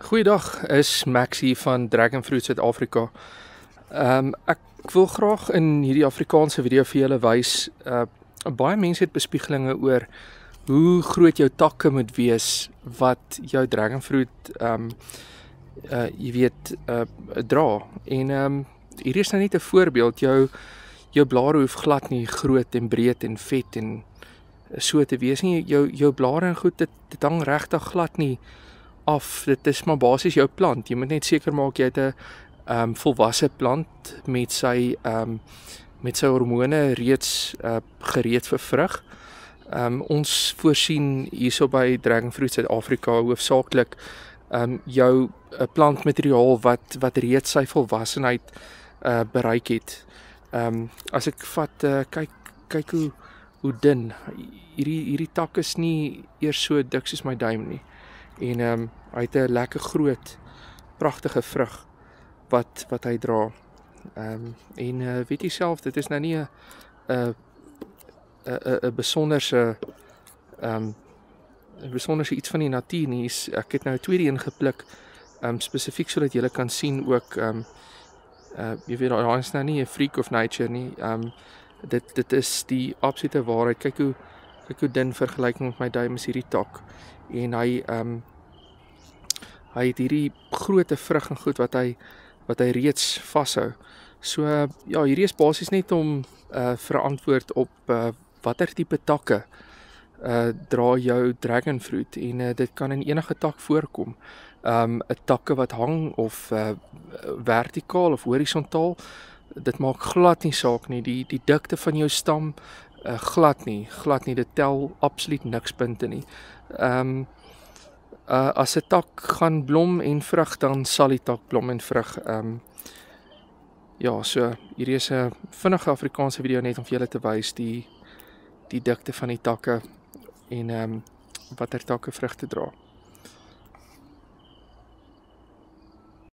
Goeiedag, is Max hier van Dragonfruit Suid-Afrika. Ek wil graag in hierdie Afrikaanse video vir julle wys. Baie mense het bespiegelinge oor hoe groot jou takke moet wees wat jou dragonfruit dra. En hier is nou net 'n voorbeeld. Jou blare hoef glad nie groot en breed en vet en so te wees nie. Jou blare en goed, dit hang regtig glad nie af. Dit is maar basies jou plant. Jy moet net seker maak jy het 'n volwasse plant met sy hormone reeds gereed vir vrug. Ons voorsien hierso by Dragonfruit Suid-Afrika hoofsaaklik jou plantmateriaal wat reeds sy volwassenheid bereik het. As ek vat kyk hoe dun. Hierdie tak is nie eers so dik soos my duim nie. En hy het 'n lekker groot pragtige vrug wat hy dra. Weet jy self, dit is nou nie 'n besonderse iets van die natuur nie. Ek het nou 'n tweede een gepluk spesifiek sodat jy kan sien ook jy weet daar is nou nie 'n freak of nature nie. Dit is die absolute waarheid. Kyk hoe dun vergelyking met my duim is hierdie tak. En hy het hierdie groote vrug en goed wat hy reeds vashou. So ja, hierdie is basies net om vir 'n antwoord op watter tipe takke dra jou dragonfruit, en dit kan in enige tak voorkom. 'n Takke wat hang of vertikaal of horisontaal, dit maak glad nie saak nie. Die dikte van jou stam glad nie, dit tel absoluut niks punte nie. As 'n tak gaan blom en vrug, dan sal die tak blom en vrug. Ja, so hierdie is 'n vinnige Afrikaanse video net om vir julle te wys die dikte van die takke en watter takke vrugte dra.